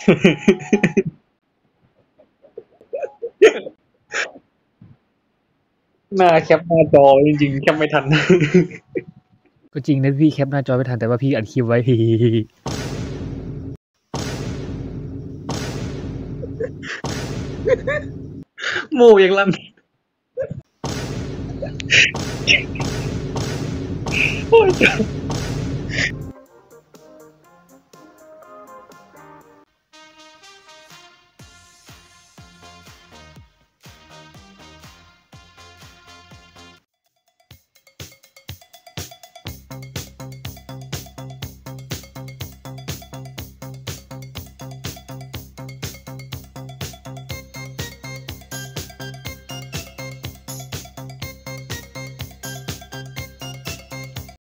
หน้าแคปหน้าจอจริงๆแคปไม่ทันก็จริงนะพี่แคปหน้าจอไม่ทันแต่ว่าพี่อัดคลิปไว้พี่โมอย่างลั่นโอ้ย